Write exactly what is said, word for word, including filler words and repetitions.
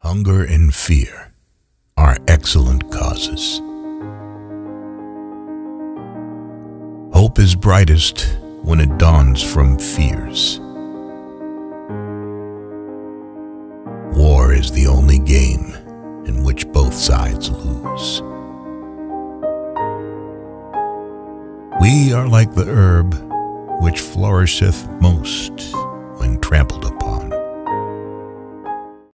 Hunger and fear are excellent causes. Hope is brightest when it dawns from fears. War is the only game in which both sides lose. We are like the herb which flourisheth most when trampled upon.